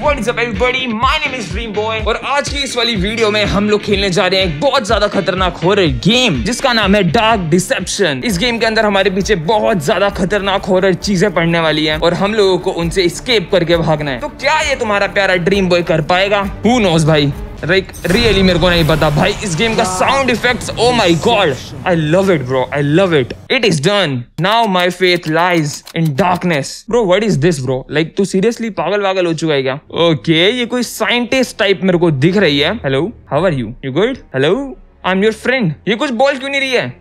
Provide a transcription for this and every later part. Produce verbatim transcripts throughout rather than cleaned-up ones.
What is up everybody? My name is Dream Boy और आज की इस वाली वीडियो में हम लोग खेलने जा रहे हैं एक बहुत ज्यादा खतरनाक हॉरर गेम जिसका नाम है डार्क डिसेप्शन। इस गेम के अंदर हमारे पीछे बहुत ज्यादा खतरनाक हॉरर चीजें पड़ने वाली हैं और हम लोगों को उनसे एस्केप करके भागना है। तो क्या ये तुम्हारा प्यारा ड्रीम बॉय कर पाएगा? Who knows भाई, लाइक रियली मेरे को नहीं पता भाई। इस गेम का sound effects, oh my god, I love it bro, I love it. It is done, now my faith lies in darkness. Bro what is this bro? Like तू seriously पागल वागल हो चुका है क्या? ओके okay, ये कोई साइंटिस्ट टाइप मेरे को दिख रही है। Hello, how are you? You good? Hello, I am your friend. ये कुछ बोल क्यों नहीं रही है?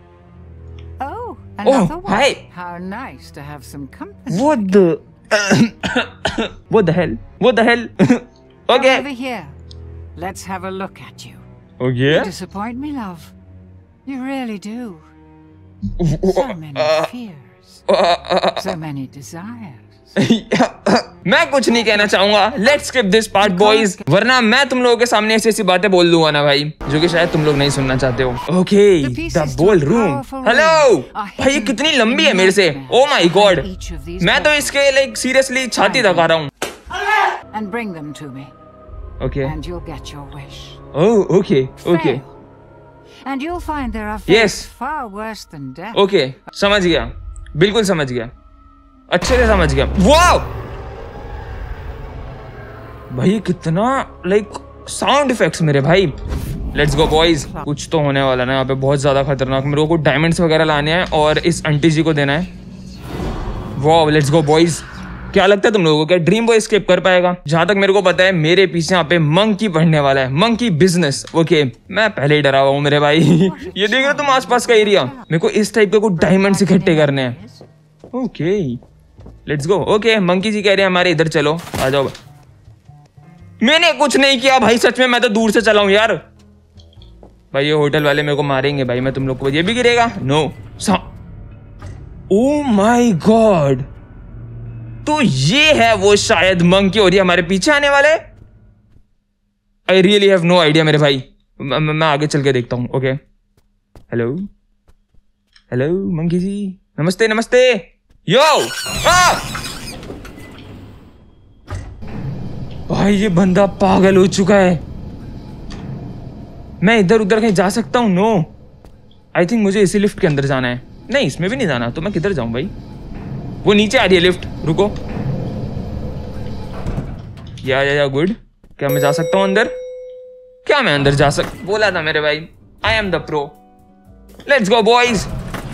ओह हाय, how nice to have some company. What the What the hell? What the hell? Okay. Over here. Let's have a look at you. Okay. You disappoint me, love. You really do. So many fears. So many desires. मैं कुछ नहीं कहना चाहूंगा। Let's skip this part, boys. वरना मैं तुम लोगों के सामने ऐसी ऐसी बातें बोल दूंगा ना भाई, जो कि शायद तुम लोग नहीं सुनना चाहते हो। Okay, the ball room. Hello. भाई ये कितनी लंबी है मेरे से। Oh my God. मैं तो इसके like seriously छाती दबा रहा हूँ। And bring them to me. Okay. And you'll get your wish. Oh, okay, okay. Fail. And you'll find there are yes. far worse than death. Okay, समझ गया, बिल्कुल समझ गया, अच्छे से समझ गया। वाओ भाई कितना लाइक साउंड इफेक्ट्स मेरे भाई। लेट्स गो बॉयज, कुछ तो होने वाला ना यहाँ पे बहुत ज्यादा खतरनाक। मेरे को डायमंड्स वगैरह लाने हैं और इस आंटी जी को देना है। Wow let's go boys. क्या लगता है तुम लोगों को, क्या ड्रीम बॉय एस्केप कर पाएगा? जहां तक मेरे को पता है मेरे पीछे यहाँ पे मंकी पढ़ने वाला है, मंकी बिजनेस। ओके मैं पहले ही डरा हुआ हूँ मेरे भाई। ये देख रहे तुम आसपास का एरिया, मेरे को इस टाइप के कुछ डायमंड्स इकट्ठे करने हैं। Okay let's go. Okay monkey ji कह रहे हैं हमारे इधर चलो, आ जाओ। मैंने कुछ नहीं किया भाई, सच में मैं तो दूर से चला हूँ यार। भाई ये होटल वाले मेरे को मारेंगे भाई, मैं तुम लोग को। ये भी गिरेगा? नो। ओ माय गॉड, तो ये है वो शायद मंकी और ये हमारे पीछे आने वाले। I really have no idea मेरे भाई। म, म, मैं आगे चल के देखता हूँ। Okay hello hello monkey ji, नमस्ते नमस्ते। यो आ! भाई ये बंदा पागल हो चुका है। मैं इधर उधर कहीं जा सकता हूँ? नो, आई थिंक मुझे इसी लिफ्ट के अंदर जाना है। नहीं इसमें भी नहीं जाना, तो मैं किधर जाऊं भाई? वो नीचे आ रही है लिफ्ट, रुको। या या या गुड। क्या मैं जा सकता हूँ अंदर? क्या मैं अंदर जा सक बोला था मेरे भाई, I am the pro. Let's go boys.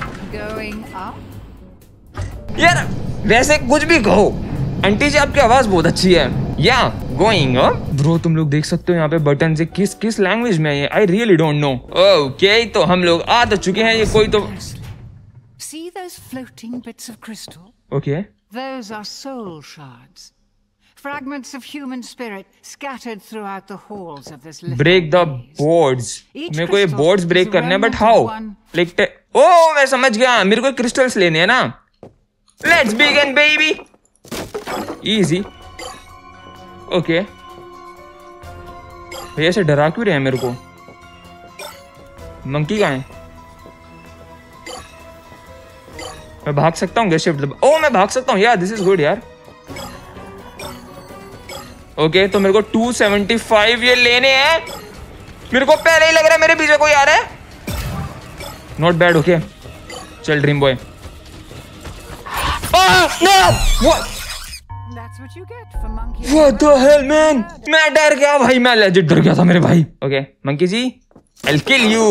यार वैसे कुछ भी कहो, आंटी जी आपकी आवाज बहुत अच्छी है। या गोइंग ब्रो, तुम लोग देख सकते हो यहाँ पे बटन से किस किस लैंग्वेज में है ये। I really don't know. Okay तो हम लोग आ तो चुके हैं। ये कोई तो See those floating bits of crystal? Okay. Those are soul shards. Fragments of human spirit scattered throughout the halls of this little break the boards. मेरे को ये boards break करने हैं, but how? Like oh मैं समझ गया, मेरे को crystals लेने हैं ना। Let's begin baby. Easy. Okay. भैया से डरा क्यों रहे हैं मेरे को? मंकी कहाँ है? मैं भाग सकता हूँ? शिफ्ट दबा। ओह मैं भाग सकता हूँ यार, दिस इज गुड यार। ओके okay, तो मेरे को टू सेवेंटी फाइव ये लेने हैं। मेरे को पहले ही लग रहा है मेरे पीछे कोई आ रहा है। Not bad. ओके चल dream boy. What the hell man? मैं डर गया भाई, मैं लेजिट डर गया था मेरे भाई। Okay monkey ji I'll kill you।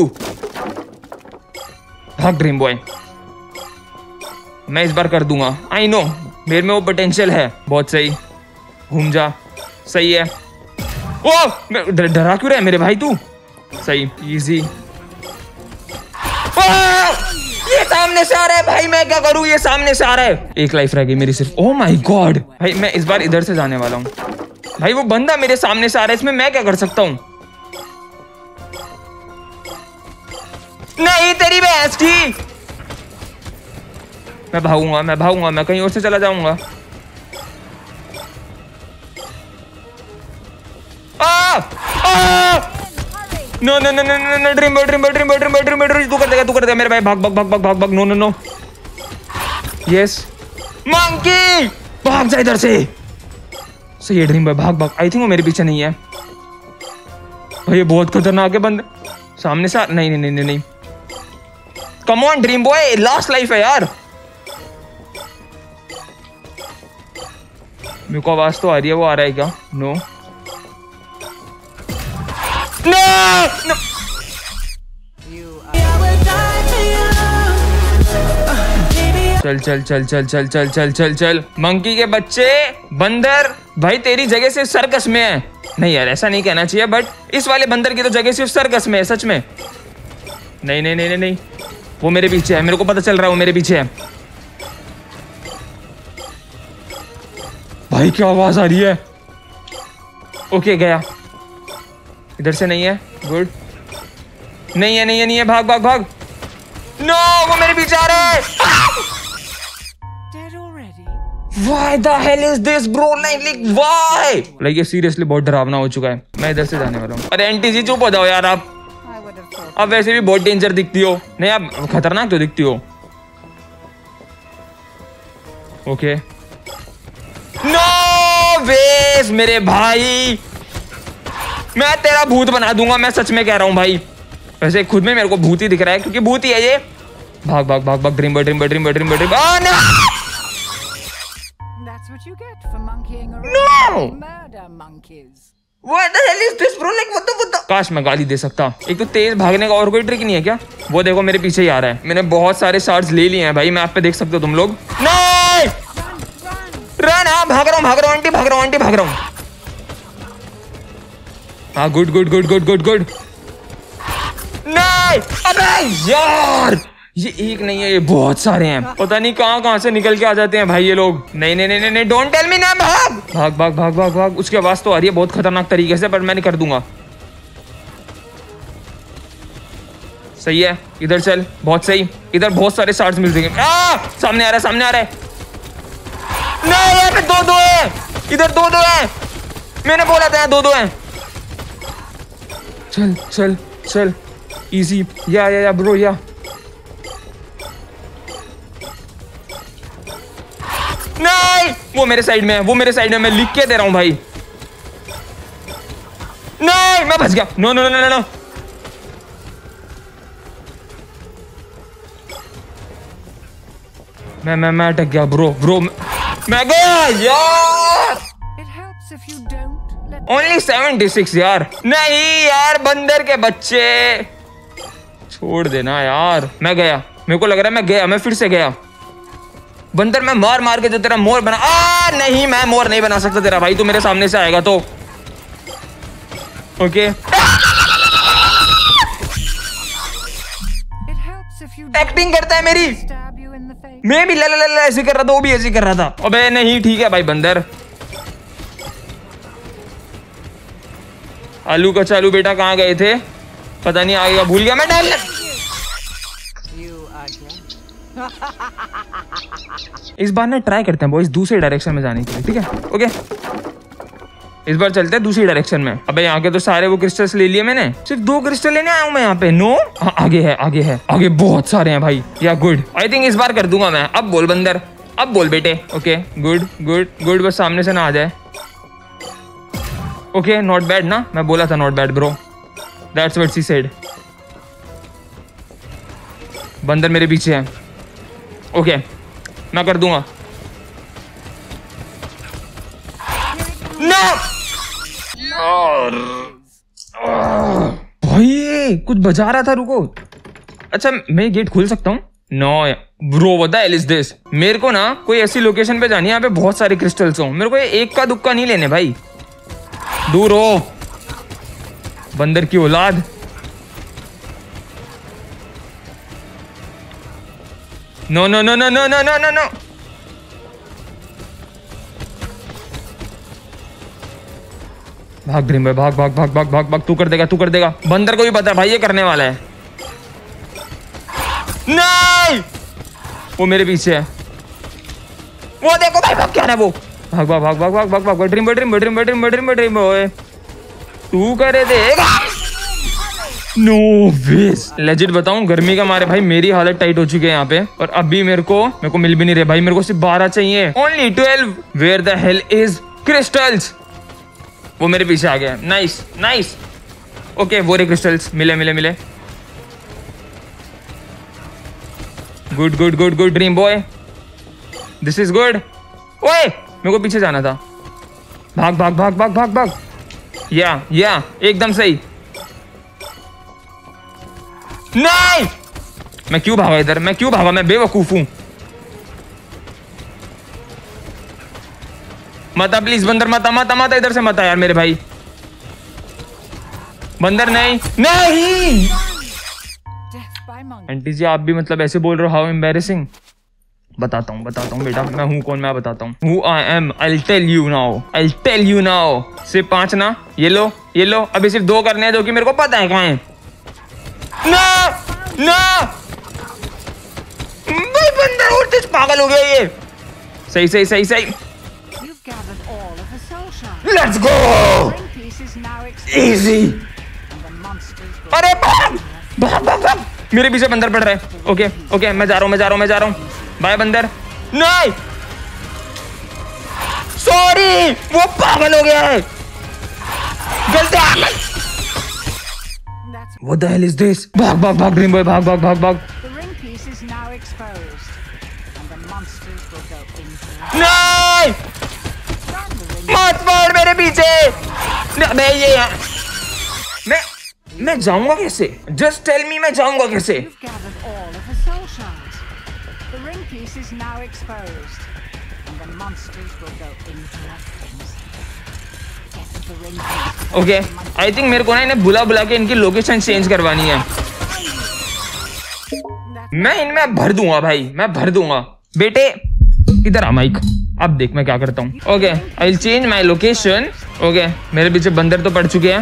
भाग ड्रीम बॉय, मैं इस बार कर दूंगा। आई नो मेरे में वो पोटेंशियल है। बहुत सही, घूम जा। सही है। ओ डरा क्यों रहा है मेरे भाई तू? सही इजी। ये सामने से आ रहा है भाई, मैं क्या करूं? ये सामने से आ रहा है। एक लाइफ रह गई मेरी सिर्फ। ओ माय गॉड भाई, मैं इस बार इधर से जाने वाला हूँ। भाई वो बंदा मेरे सामने से आ रहा है, इसमें मैं क्या कर सकता हूँ? नहीं तेरी भैंस की। मैं भागूंगा, मैं भागूंगा, मैं कहीं और से चला जाऊंगा। No no no no no dream boy dream boy dream boy dream boy dream boy तू कर देगा, तू कर देगा मेरे भाई। भाग भाग भाग भाग भाग भाग। No no no yes monkey भाग जा इधर से। सही है ड्रीम बॉय, भाग भाग। आई थिंक वो मेरे पीछे नहीं है भाई, ये बहुत खतरनाक है बंदे सामने से। नहीं नहीं नहीं नहीं, come on dream boy, last life है यार। मेरे को आवाज तो आ रही है, वो आ रहा है क्या? No no, no. चल चल चल चल चल चल चल चल चल मंकी के बच्चे, बंदर भाई तेरी जगह सिर्फ सर्कस में है। नहीं यार ऐसा नहीं कहना चाहिए, बट इस वाले बंदर की तो जगह सिर्फ सर्कस में है सच में। नहीं नहीं नहीं नहीं नहीं, वो मेरे पीछे है, मेरे को पता चल रहा है वो मेरे पीछे है। भाई क्या आवाज आ रही है? ओके गया, इधर से नहीं है, गुड। नहीं है नहीं है नहीं है, भाग भाग भाग। नो वो मेरे पीछे आ रहा है। Why the hell is this bro? Like why? Like ये seriously बहुत डरावना हो चुका है। मैं इधर से जाने वाला हूँ। अरे एंटी जी चुप हो जाओ यार आप। अब वैसे भी बहुत डेंजर दिखती हो। नहीं आप खतरनाक तो दिखती हो। ओके नो वेज मेरे भाई, मैं तेरा भूत बना दूंगा, मैं सच में कह रहा हूँ भाई। वैसे खुद में मेरे को भूत ही दिख रहा है क्योंकि भूत ही है ये। भाग भाग भाग भाग, dream boy dream boy dream boy dream boy dream boy. That's what you get for monkeying around. No! Murder monkeys. What the hell is this bro? Like what the what the? काश मैं गाली दे सकता। एक तो तेज भागने का और कोई ट्रिक नहीं है क्या? वो देखो मेरे पीछे ही आ रहा है। मैंने बहुत सारे शॉट्स ले लिए हैं भाई, मैं आप पे देख सकते हो तुम लोग। नहीं! रन हाँ, भाग रहा हूँ भाग रहा हूँ आंटी, भाग रहा हूँ आंटी, भाग रहा हूँ। हाँ good good good good good good. नहीं! अबे यार! ये एक नहीं है, ये बहुत सारे हैं। पता नहीं कहाँ कहाँ से निकल के आ जाते हैं भाई ये लोग। नहीं नहीं नहीं नहीं, डोंट टेल मी ना। भाग भाग भाग भाग भाग भाग। उसकी आवाज तो आ रही है बहुत खतरनाक तरीके से, पर मैं नहीं कर दूंगा। सही है, इधर चल, बहुत सही। इधर बहुत सारे शॉट्स मिल जाएंगे। आ, सामने आ रहा है, सामने आ रहा है। नहीं यहाँ पे दो दो है, इधर दो दो है। मैंने बोला था दो दो है। चल चल चल, इजी। या या या ब्रो या। नहीं वो मेरे साइड में है, वो मेरे साइड में, मैं लिख के दे रहा हूं भाई। नहीं मैं बच गया। No no no no no. मैं मैं मैं अटक गया ब्रो ब्रो, मैं गया यार। ओनली सेवेंटी सिक्स यार। नहीं यार बंदर के बच्चे, छोड़ देना यार। मैं गया, मेरे को लग रहा है मैं गया, मैं फिर से गया। बंदर मैं मार मार के जो तेरा मोर बना। आ नहीं मैं मोर नहीं बना सकता तेरा भाई, तू मेरे सामने से आएगा तो। ओके एक्टिंग करता है मेरी। मैं भी ला ला ला ऐसे कर रहा था, वो भी ऐसे कर रहा था। अबे नहीं ठीक है भाई बंदर। आलू का चालू बेटा कहाँ गए थे पता नहीं, आएगा भूल गया मैं। डाल इस बार ना ट्राई करते हैं बॉयज दूसरे डायरेक्शन में जाने के लिए, ठीक है? ओके इस बार चलते हैं दूसरी डायरेक्शन में। अबे यहाँ के तो सारे वो क्रिस्टल्स ले लिए मैंने, सिर्फ दो क्रिस्टल लेने आया हूँ मैं यहाँ पे। नो हाँ आगे है आगे है आगे बहुत सारे हैं भाई। या गुड, आई थिंक इस बार कर दूंगा मैं। अब बोल बंदर, अब बोल बेटे। ओके गुड गुड गुड, बस सामने से ना आ जाए। ओके नॉट बैड ना, मैं बोला था not bad bro, that's what she said. बंदर मेरे पीछे है। ओके okay, मैं कर दूंगा। no! यार भाई कुछ बजा रहा था, रुको। अच्छा मैं गेट खोल सकता हूँ? No bro what the hell is this. मेरे को ना कोई ऐसी लोकेशन पे जानी है यहाँ पे बहुत सारे क्रिस्टल्स हो। मेरे को ये एक का दुक्का नहीं लेने भाई, दूर हो बंदर की औलाद। No no no no no no no no no. भाग ड्रीम भाई भाग भाग भाग भाग भाग भाग, तू कर देगा तू कर देगा। बंदर को भी पता है भाई ये करने वाला है। नहीं वो मेरे पीछे है, वो देखो भाई भाग क्या है वो। भाग भाग भाग भाग भाग भाग भाग। Dream boy dream boy dream boy dream boy dream boy dream boy, तू करे देगा। नो वेस, लेजिट बताऊं गर्मी का मारे भाई मेरी हालत टाइट हो चुकी है यहाँ पे। और अभी मेरे को मेरे को मिल भी नहीं रहे भाई, मेरे को सिर्फ बारह चाहिए। Only twelve. Where the hell is crystals, वो मेरे पीछे आ गया। नाइस नाइस, ओके वो रे क्रिस्टल्स, मिले मिले मिले। Good good good good dream boy, this is good. ओए मेरे को पीछे जाना था, भाग भाग भाग भाग भाग भाग, या या एकदम सही। नहीं, मैं क्यों भागा इधर, मैं क्यों भागा, मैं बेवकूफ हूं। मत प्लीज बंदर, मत मत मत इधर से मत यार मेरे भाई। बंदर नहीं नहीं। आंटी जी आप भी मतलब ऐसे बोल रहे हो, हाउ एम्बैरेसिंग। बताता हूँ बताता हूँ बेटा, मैं हूँ कौन, मैं बताता हूँ who I am. I tell you now, I tell you now. सिर्फ पांच ना, ये लो ये लो, अभी सिर्फ दो करने हैं जो कि मेरे को पता है कहाँ है। ना ना भाई बंदर और तेज पागल हो गया ये। सही सही सही सही, लेट्स गो, इजी। अरे भाग भाग भाग भाग, मेरे पीछे बंदर पड़ रहा है। ओके ओके मैं जा रहा हूँ मैं जा रहा हूँ मैं जा रहा हूँ। बाय बंदर। नहीं सॉरी, वो पागल हो गया है, गलती आ गई। What the hell is this? भाग भाग भाग ड्रीम बॉय, भाग भाग भाग भाग। नहीं मत पड़ मेरे पीछे। मैं ये मैं मैं जाऊंगा कैसे? जस्ट टेल मी, मैं जाऊंगा कैसे? ओके आई थिंक मेरे को ना इन्हें बुला बुला के इनकी लोकेशन चेंज करवानी है। मैं इनमें भर दूंगा भाई, मैं भर दूंगा। बेटे इधर आ माइक, अब देख मैं क्या करता हूँ। Okay I will change my location. Okay मेरे पीछे बंदर तो पड़ चुके हैं।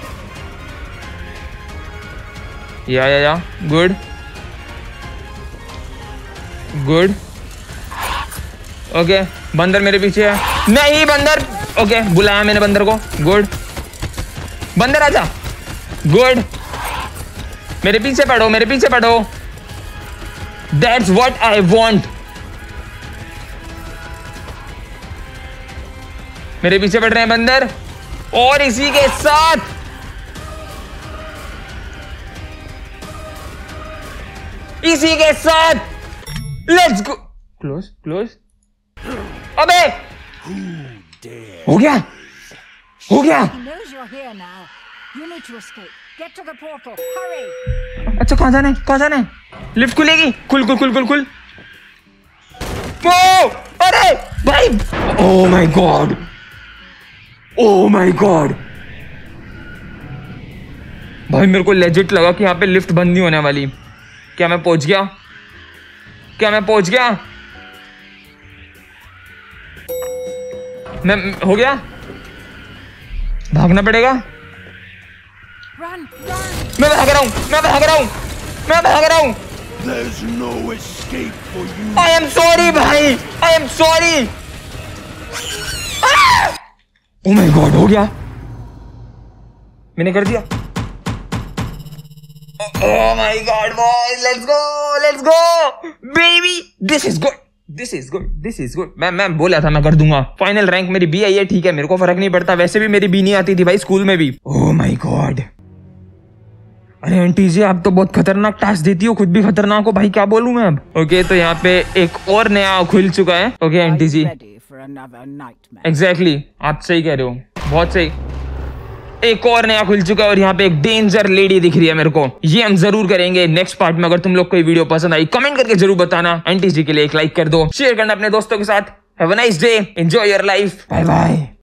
या या या गुड गुड। ओके बंदर मेरे पीछे है। नहीं बंदर, ओके बुलाया मैंने बंदर को। गुड बंदर आजा। गुड मेरे पीछे पढ़ो, मेरे पीछे पढ़ो। That's what I want. मेरे पीछे पड़ रहे हैं बंदर, और इसी के साथ इसी के साथ लेट्स गो। Close close. अबे हो गया हो गया। अच्छा कहां जाना है, कहां जाना है? लिफ्ट खुलेगी, खुल खुल खुल खुल खुल। ओ अरे भाई, oh my God, oh my God भाई मेरे को लेजिट लगा कि यहाँ पे लिफ्ट बंद नहीं होने वाली। क्या मैं पहुंच गया? क्या मैं पहुंच गया? मैं हो गया? भागना पड़ेगा। Run, run. मैं भाग रहा हूँ, मैं भाग रहा हूँ, मैं भाग रहा हूँ। आई एम सॉरी भाई, I am sorry. Oh my God हो गया, मैंने कर दिया। Oh my God, boys, let's go, let's go, baby. This is good, this is good, this is good. मैं मैं बोला था मैं कर दूंगा। फाइनल रैंक मेरी बी आई है, ठीक है, मेरे को फर्क नहीं पड़ता। वैसे भी मेरी बी नहीं आती थी भाई स्कूल में भी। Oh my God. अरे आंटी जी आप तो बहुत खतरनाक टास्क देती हो, खुद भी खतरनाक हो भाई, क्या बोलूं मैं अब। ओके okay, तो यहाँ पे एक और नया खुल चुका है। Okay okay, aunty ji exactly exactly, आप सही कह रहे हो, बहुत सही। एक और नया खुल चुका है और यहाँ पे एक डेंजर लेडी दिख रही है मेरे को। ये हम जरूर करेंगे नेक्स्ट पार्ट में। अगर तुम लोग को ये वीडियो पसंद आई कमेंट करके जरूर बताना। आंटी जी के लिए एक लाइक कर दो, शेयर करना अपने दोस्तों के साथ। Have a nice day, enjoy your life, bye bye.